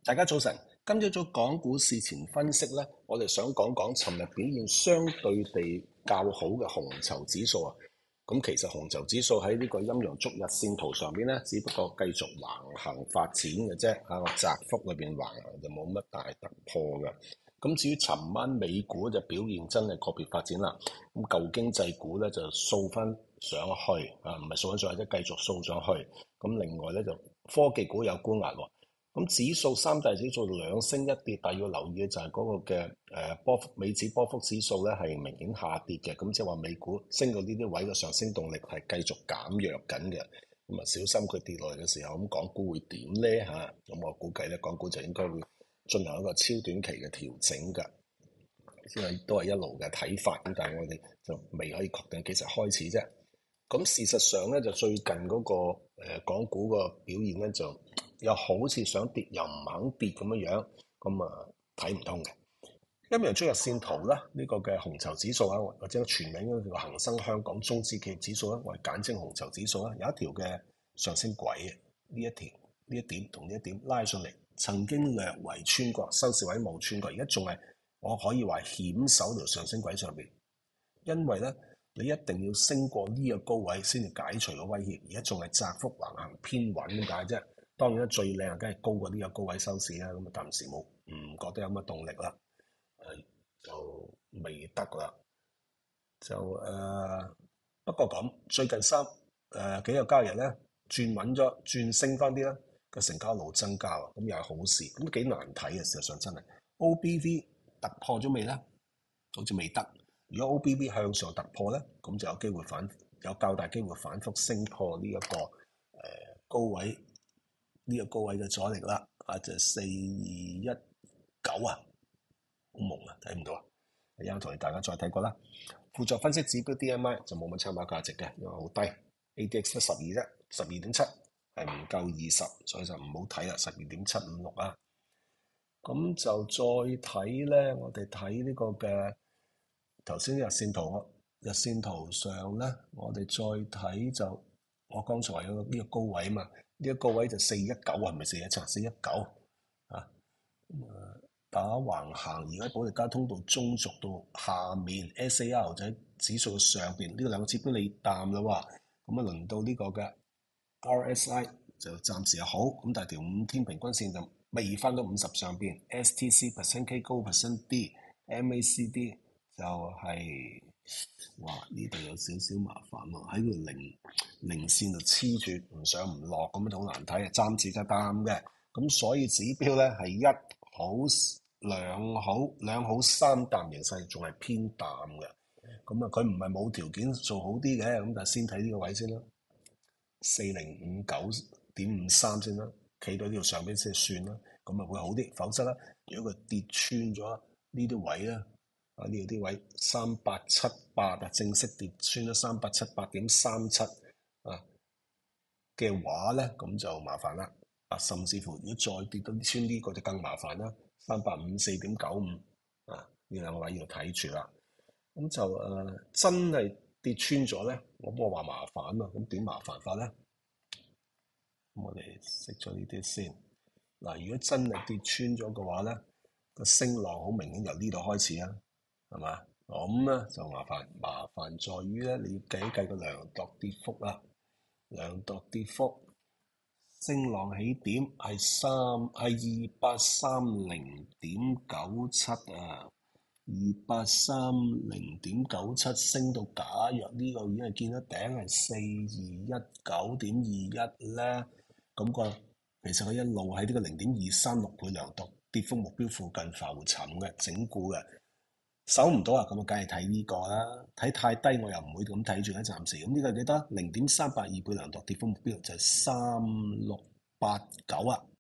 大家早晨，今朝早港股事前分析呢，我哋想講講尋日表現相對地較好嘅紅籌指數啊。咁其實紅籌指數喺呢個陰陽燭日線圖上邊呢，只不過繼續橫行發展嘅啫，喺個窄幅裏邊橫行就冇乜大突破嘅。咁至於尋晚美股就表現真係個別發展啦。咁舊經濟股呢，就掃翻上去啊，唔係掃翻上去，即係繼續掃上去。咁另外呢，就科技股有沽壓喎。咁指數三大指數兩升一跌，但係要留意嘅就係嗰個嘅美指波幅指數咧係明顯下跌嘅，咁即係話美股升到呢啲位嘅上升動力係繼續減弱緊嘅，咁啊小心佢跌落嚟嘅時候，咁港股會點咧嚇？咁我估計咧港股就應該會進行一個超短期嘅調整㗎，因為都係一路嘅睇法，咁但係我哋就未可以確定幾時開始啫。咁事實上咧，就最近嗰個港股個表現咧，就又好似想跌又唔肯跌咁樣樣，咁啊睇唔通嘅。陰陽燭日線圖啦，呢個嘅紅籌指數啊，或者全名嗰個恒生香港中資企業指數啦，我哋簡稱紅籌指數啦，有一條嘅上升軌嘅，呢一點同呢一點拉上嚟，曾經略為穿過，收市位冇穿過，而家仲係我可以話險守條上升軌上邊，因為咧。你一定要升過呢個高位先至解除個威脅，而家仲係窄幅橫行偏穩咁解啫。當然最靚梗係高過呢個高位收市啦，咁啊暫時冇唔覺得有乜動力啦，就未得啦。就不過咁最近幾個交易日咧轉穩咗，轉升翻啲啦，個成交率增加啊，咁又係好事。咁幾難睇嘅，事實上真係 OBV 突破咗未咧？好似未得。如果 OBV 向上突破咧，咁就有機會有較大機會反覆升破呢一個高位，呢個高位嘅阻力啦。啊，就4219啊，好朦啊，睇唔到啊。一陣同大家再睇過啦。輔助分析指標 DMI 就冇乜參考價值嘅，因為好低。ADX 得12啫，12.7係唔夠20，所以就唔好睇啦。12.756啊。咁就再睇咧，我哋睇呢個嘅。頭先日線圖上咧，我哋再睇就，我剛才話有呢個高位嘛，呢個高位就419係咪417？419啊，打橫行，而家保利加通道中軸到下面 SAR 就喺指數上邊，呢個兩個指標你淡啦喎，咁啊輪到呢個嘅 RSI 就暫時係好，咁但係條5天平均線就未翻到50上邊 STC%K 高 %D，MACD。就係、哇！呢度有少少麻煩喎，喺個零線度黐住，唔上唔落咁樣好難睇啊！暫時就淡嘅，咁所以指標咧係一好、兩好、三淡形勢，仲係偏淡嘅。咁啊，佢唔係冇條件做好啲嘅，咁但係先睇呢個位先啦，4059.53先啦，企到呢度上邊先算啦，咁啊會好啲。否則咧，如果佢跌穿咗呢啲位咧，啊！呢度啲位3878啊，正式跌穿咗3878.37啊嘅話咧，咁就麻煩啦。啊，甚至乎如果再跌到穿呢個就更麻煩啦，3854.95啊，呢兩個位要睇住啦。咁就真係跌穿咗咧，我話麻煩啊，咁點麻煩法咧？咁我哋熄咗呢啲先。嗱，如果真係跌穿咗嘅話咧，個升浪好明顯由呢度開始啊。係嘛？咁咧就麻煩在於咧，你要計個量度跌幅啦。量度跌幅升浪起點係230.97啊，230.97升到假若呢個已經係見到頂係4219.21咧，咁其實佢一路喺呢個0.236倍量度跌幅目標附近浮沉嘅整固嘅。守唔到啊，咁啊，梗係睇呢個啦。睇太低我又唔會咁睇住咧，暫時。咁呢個係幾多？0.382倍量度跌幅目標就係3689啊。